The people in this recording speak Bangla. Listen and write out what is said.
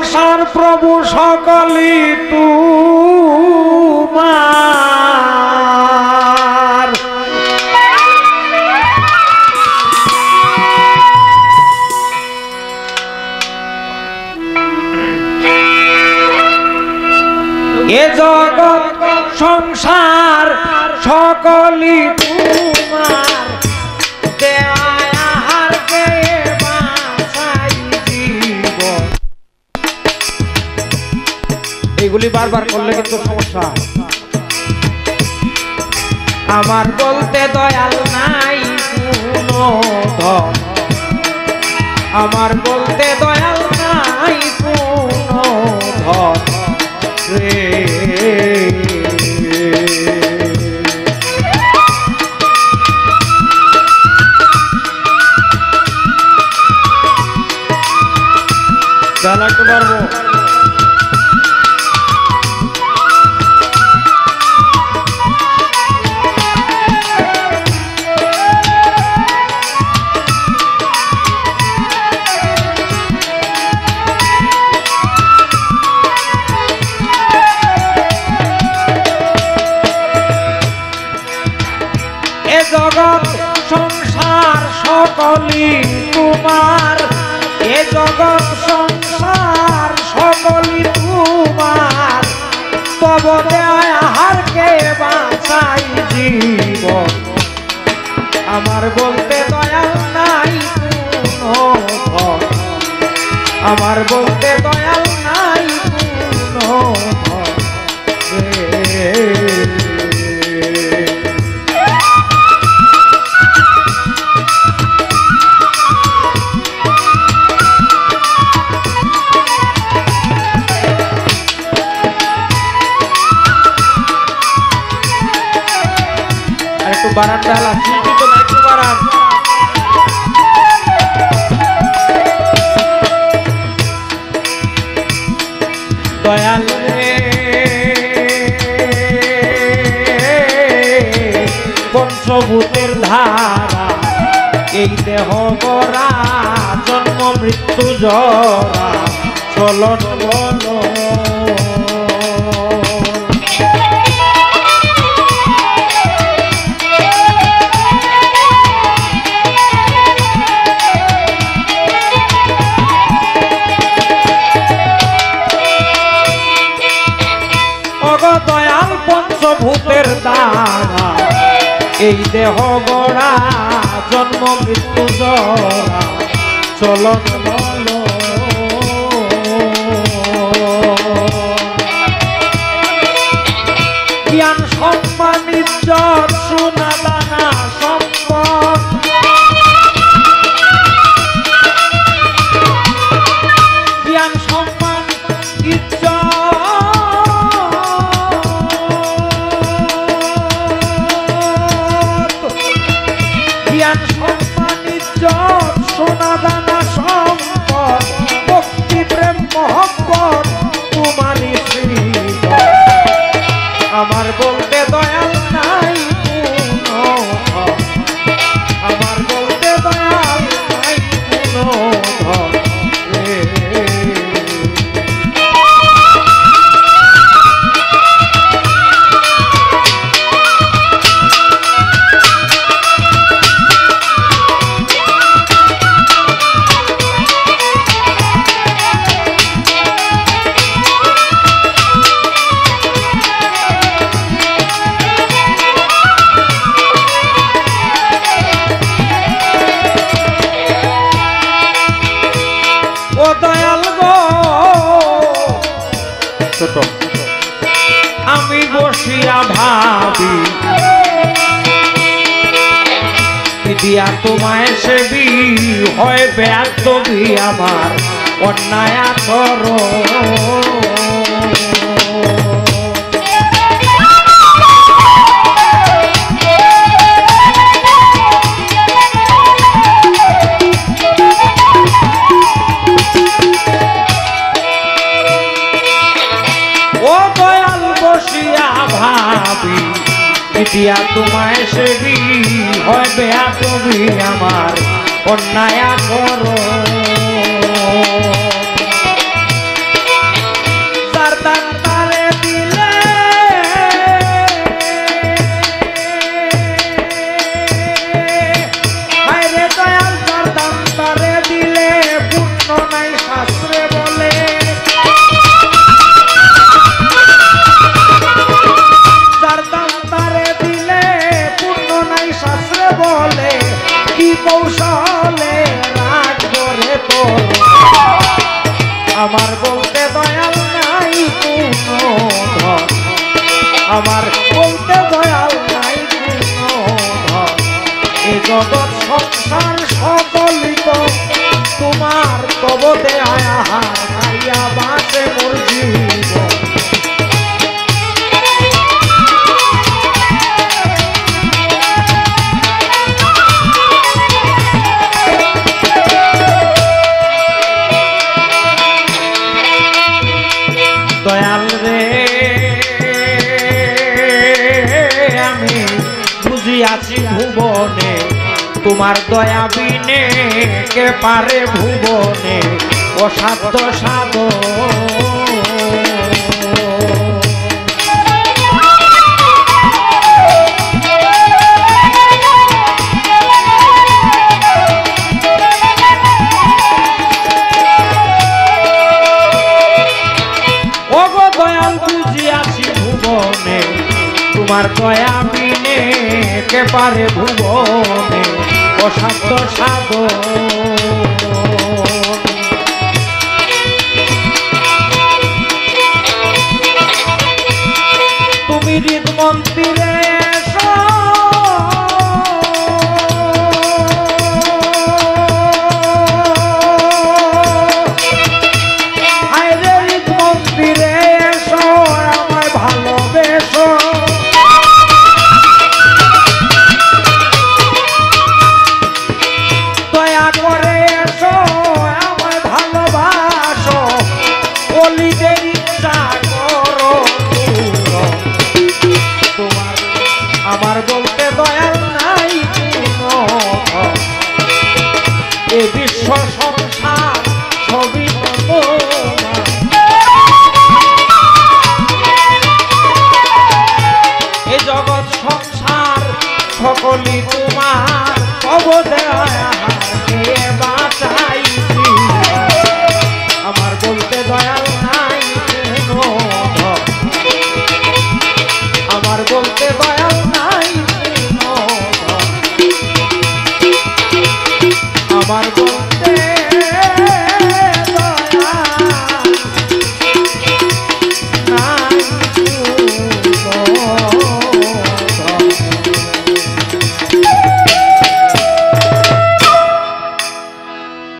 সংসার প্রভু সকলি তোমার। এ জগৎ সংসার সকলি তোমার, দেয়াহারকে বাঁচাই জীবন। এইগুলি বারবার করলে কিন্তু সমস্যা। আমার বলতে দয়াল নাই কোনো ধন, আমার বলতে দয়াল নাই কোনো ধন রে। চালাতে পারবো জগৎ সংসার সকলি তোমার, এ জগৎ সংসার সকলি তোমার, তব দেয়াহারকে বাঁচাই জীবন। আমার বলতে দয়াল নাই কোনো ধন, আমার বলতে দয়াল নাই কোনো ধন রে। বারান ডালা চিন্তিত না, একটু বারান। দয়াল রে পঞ্চভূতের ধারা, এই দেহ গড়া জন্ম মৃত্যু জরা চলন বলো। দয়াল পঞ্চভূতের দ্বারা এই দেহ গড়া জন্ম মৃত্যু জরা চলন বলো। জ্ঞান সম্মান ইজ্জত সোনা দানা সম্পদ, জ্ঞান সম্মান ইজ্জত সোনা দানা সম্পদ, ভক্তি প্রেম মহব্বত তোমারই শ্রীধর। আমার বলতে দয়াল নাই কোনো ধন, আমার বলতে দয়াল নাই কোনো ধন রে। আমি বসিয়া ভাবি দিয়া তোমায় সেবি হয় ব্যর্থবি আমার অন্যায় আচরণ। ভাবি দিয়া তোমায় সেবি হয় বেয়াদবি আমার অন্যায় করো। কৌশলে রাখবো রে তোর আমার বলতে দয়াল নাই কোনো ধন আমার বলতে দয়াল নাই কোনো ধন এ জগৎ সংসার সকলিত তোমার তবতে আয়াহার খাইয়া বাঁচে মোর জীবন দয়াল রে আমি বুঝিয়াছি ভুবনে তোমার দয়া বিনে কে পারে ভুবনে অসাধ্য সাধন তোমার দয়া বিনে কে পারে ভুবনে অসাধ্য সাধন তুমি হৃদ মন্দিরে হৃদ মন্দিরে এসো আমায় ভালোবেসো আমার বলতে দয়াল নাই কোনো এ বিশ্ব সংসার সবই এ জগৎ সংসার সকলই তোমার অবদেয়